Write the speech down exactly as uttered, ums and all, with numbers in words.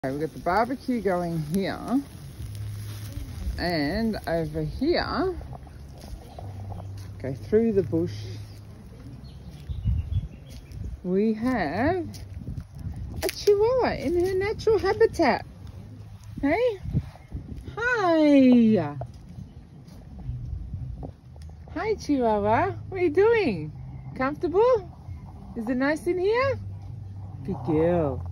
Okay, we've got the barbecue going here, and over here, go through the bush, we have a chihuahua in her natural habitat. Hey? Hi! Hi, chihuahua. What are you doing? Comfortable? Is it nice in here? Good girl.